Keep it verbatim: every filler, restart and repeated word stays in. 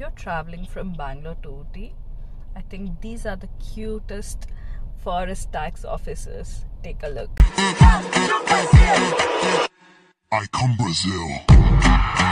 you're traveling from Bangalore to Ooty, I think these are the cutest forest tax officers. Take a look. I come Brazil.